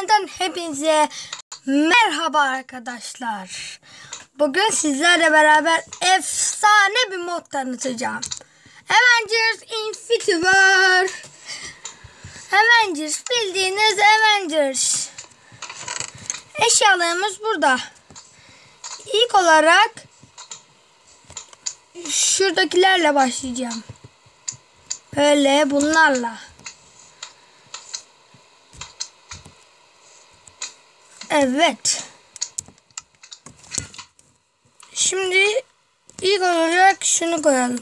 kanalından hepinize merhaba arkadaşlar. Bugün sizlerle beraber efsane bir mod tanıtacağım. Avengers Infinity War. Avengers, bildiğiniz Avengers. Eşyalarımız burada. İlk olarak şuradakilerle başlayacağım. Böyle bunlarla. Evet. Şimdi ilk olarak şunu koyalım.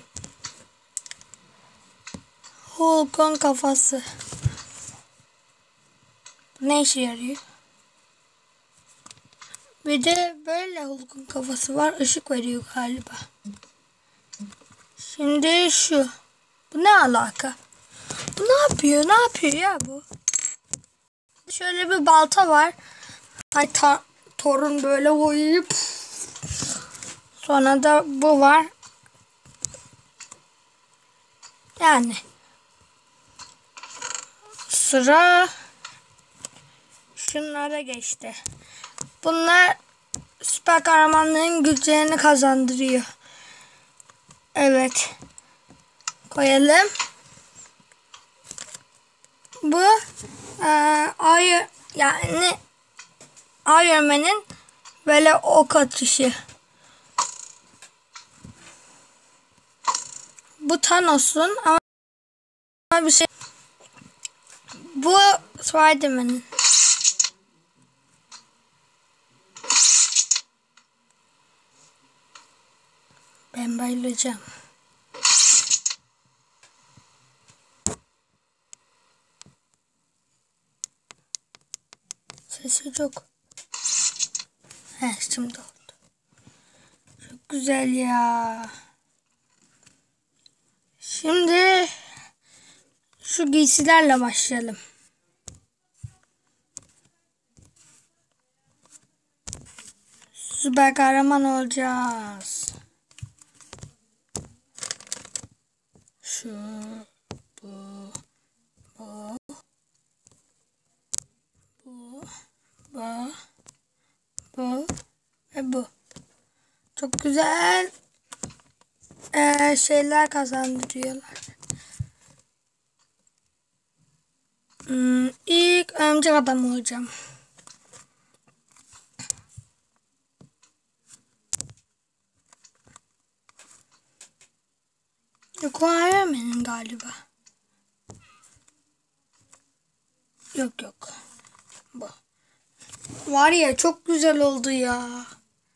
Hulk'un kafası. Ne işe yarıyor? Bir de böyle Hulk'un kafası var. Işık veriyor galiba. Şimdi şu. Bu ne alaka? Bu ne yapıyor? Ne yapıyor ya bu? Şöyle bir balta var. Ay Thor'un böyle oyup. Sonra da bu var. Yani. Sıra şunlara geçti. Bunlar süper kahramanlığın güçlerini kazandırıyor. Evet. Koyalım. Bu Iron Man'in böyle ok atışı. Bu Thanos'un ama bir şey. Bu Spider-Man'in. Ben bayılacağım. Sesi çok. Şimdi oldu. Çok güzel ya. Şimdi şu giysilerle başlayalım. Süper kahraman olacağız. Şu, bu ve bu. Çok güzel şeyler kazandırıyorlar. İlk örümcek adam olacağım. Yok, o Iron Man'in galiba. Yok. Bu. Var ya, çok güzel oldu ya.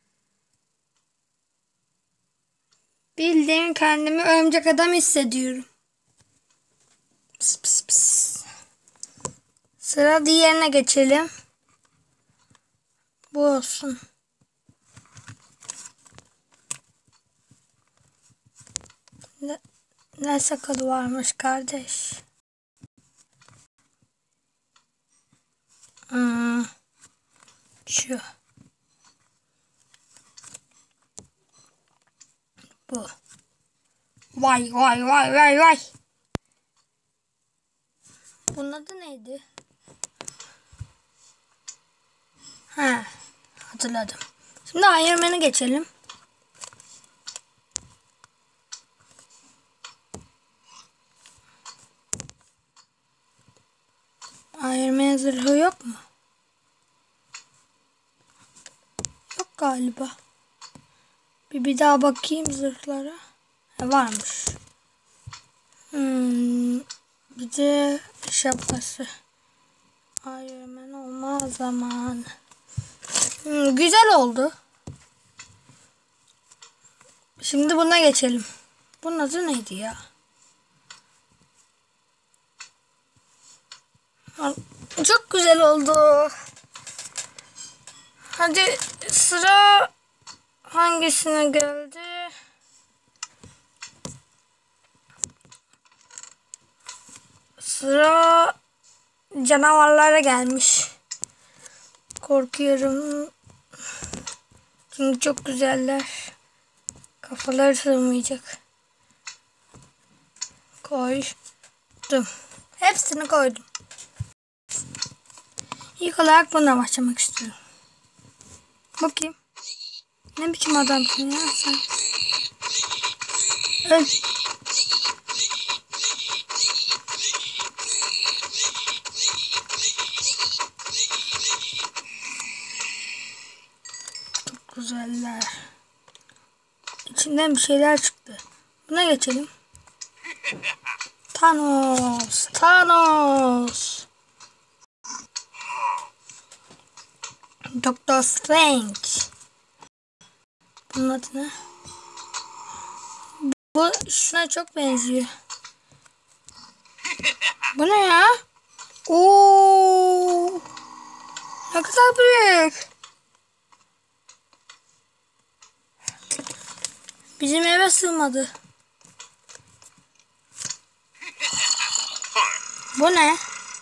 Bildiğin kendimi örümcek adam hissediyorum. Pıs pıs pıs. Sıra diğerine geçelim. Bu olsun. Ne sakalı varmış kardeş. Şu. Bu. Vay. Bunun adı neydi? Hatırladım. Şimdi Iron Man'e geçelim. Iron Man zırhı yok mu? Yok galiba. Bir daha bakayım zırhlara. Varmış. Bir de şapkası. Iron Man olma zamanı. Güzel oldu. Şimdi buna geçelim. Bunun adı neydi ya? Çok güzel oldu. Hadi sıra hangisine geldi? Sıra canavarlara gelmiş. Korkuyorum. Çünkü çok güzeller. Kafaları sığmayacak. Koydum. Hepsini koydum. İlk olarak buna başlamak istiyorum. Bakayım. Ne biçim adamsın ya sen? Öl. Çok güzeller. İçinden bir şeyler çıktı. Buna geçelim. Thanos. Thanos. Doctor Strange. Bunun adı ne? Bu şuna çok benziyor. Bu ne ya? Oo! Ne kadar büyük. Bizim eve sığmadı. Bu ne?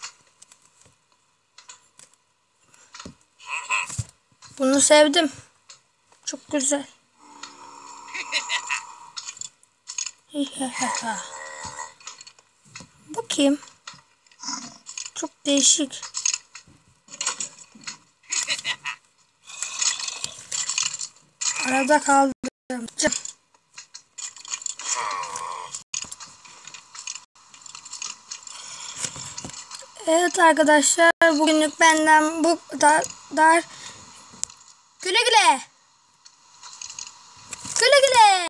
Bunu sevdim. Çok güzel. Bu kim? Çok değişik. Arada kaldım. Evet arkadaşlar, bugünlük benden bu kadar. Güle güle. Güle güle.